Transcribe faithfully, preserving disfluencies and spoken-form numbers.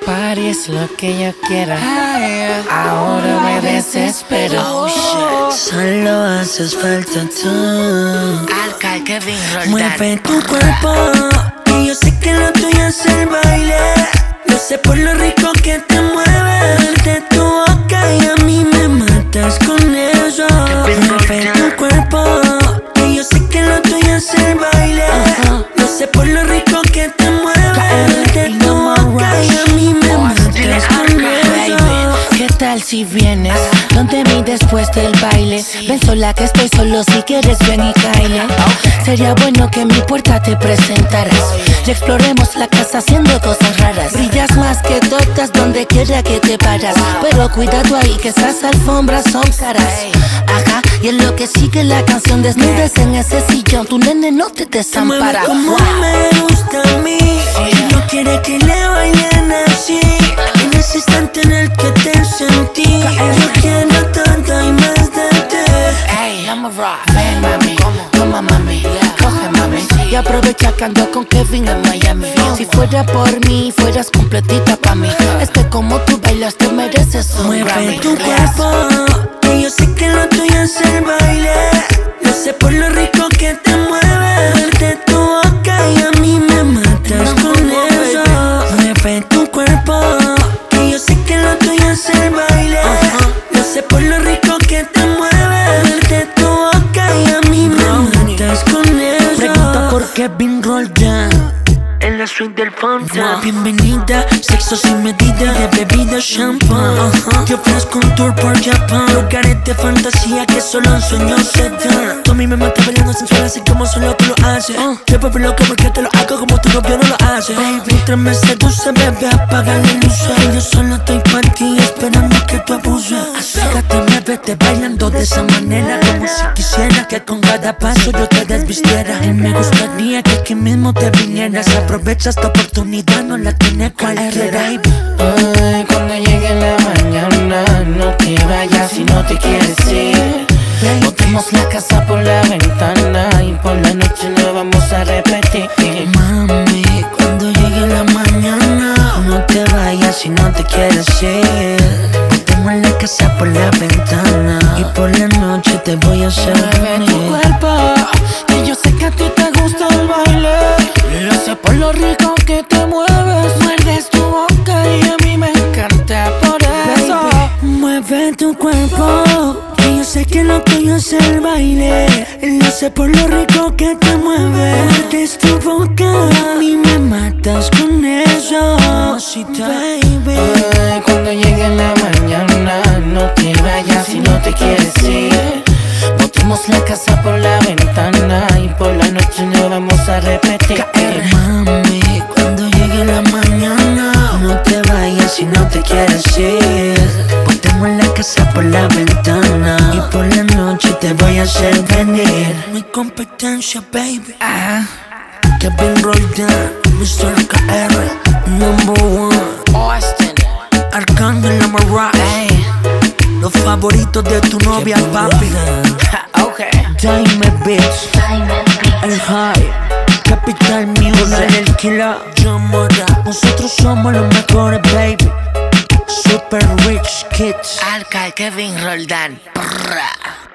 party es lo que yo quiera. Ahora me desespero. Oh, shit. Solo haces falta tú. Alcal Kevin Roldán. Mueve tu cuerpo, que yo sé que lo tuyo es el baile. Lo sé por lo rico que te mueve de tu boca y a mí me matas con eso. Mueve tu cuerpo, que yo sé que lo tuyo es el baile. Lo sé por lo rico que te mueve de tu boca y a mí me matas con eso. ¿Qué tal si vienes donde mí después del baile? Ven sola que estoy solo, si quieres ven y caile. Sería bueno que en mi puerta te presentaras y exploremos la casa haciendo cosas raras. Brillas más que todas donde quiera que te paras, pero cuidado ahí que esas alfombras son caras. Ajá, y en lo que sigue la canción desnudes en ese sillón, tu nene no te desampara. Como me gusta a mí, no quiere que le bailen así. En ese instante en el que te sentí, yo quiero tanto y más de ti. Ey, I'm a rock. Ven mami, toma mami, coge mami. Y aprovecha que ando con Kevin en Miami. Si fuera por mí, fueras completita pa' mí. Es que como tú bailas te mereces un Mueve Grammy. tu cuerpo, que yo sé que lo tuyo es el baile. Lo sé por lo rico que te mueve de tu boca y a mí me matas con eso. Mueve tu cuerpo, que yo sé que lo tuyo es el baile. Lo sé por lo rico que te mueve de tu boca y a mí me matas con eso. Pregunta por Kevin Roldán en la suite del Fonta. Bienvenida, sexo sin medida, de bebida champán. uh-huh. Te ofrezco un tour por Japón, lugares de fantasía que solo un sueño se da. Tú a mí me matas bailando sensual así como solo tú lo haces. uh. Te vuelvo loco porque te lo hago como tu novio no lo hace. Baby, mientras me seduce, bebé, apaga la luz. Yo solo estoy para ti, esperando que tú abuses. Acércate, muévete bailando de esa manera, como si quisiera que con cada paso yo te desvistiera. Y me gustaría que aquí mismo te vinieras. Aprovecha esta oportunidad, no la tiene cualquiera. Ay, cuando llegue la mañana, no te vayas si no te quieres ir. Botemos la casa por la ventana y por la noche no vamos a repetir. Mami, cuando llegue la mañana, no te vayas si no te quieres ir. Botemos la casa por la ventana y por la noche te voy a hacer Mueve tu venir. cuerpo, que yo sé que a ti te gusta el baile. Lo sé por lo rico que te mueves. Muerdes tu boca y a mí me encanta por eso. Baby, mueve tu cuerpo, que yo sé que lo tuyo es el baile. Lo sé por lo rico que te mueve. Muerdes tu boca, a mí me matas con eso. Baby, Ay, cuando llegue la mañana, no te vayas si no te quieres ir. Botemos la casa por la ventana y por la noche no vamos a repetir. mami, cuando llegue la mañana, no te vayas si no te quieres ir. Botemos la casa por la ventana y por la noche te voy a hacer venir. Mi competencia, baby. Ah, Kevin Roldán, mister K R, number one. Austin. Arcángel Amaral, Ay, los favoritos de tu novia, papi. okay. Dime Beats, el High, Capital Music, el Killer, John Mora. Nosotros somos los mejores, baby. Super Rich Kids. Alcal Kevin Roldán. Prrra.